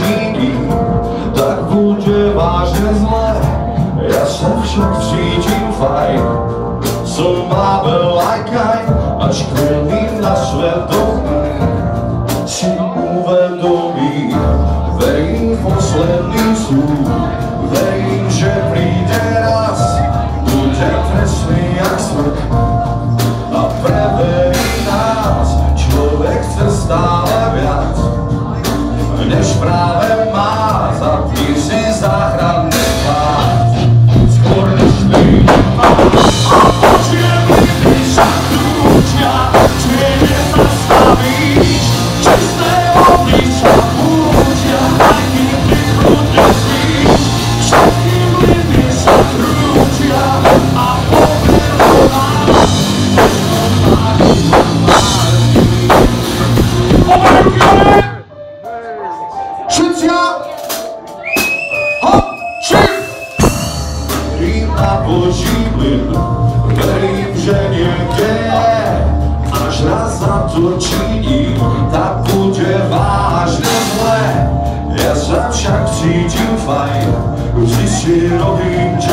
činí, tak bude vážne zle. Ja sa však cítim fajn, som máme lajkaj, až chvíľmi na svedomí si uvedomí. Verím v posledný súd, verím, že príde raz, bude presný jak smrť a preverí nás. Človek chce stále viac, než práve má. Zapni si záchranné pás, skôr než príde pás. Čierne sa krúčia, čierne sa stavíš, čisté obličia púčia, aj kým ty prúdne spíš. Všetky mlyny sa krúčia a poverú nás. Všetcia! Hop! Šip! Verím na Boží plyn, verím, že niekde je, až raz zatočí, tak bude vážne zle. Ja sa však cítim fajn, vždy si robím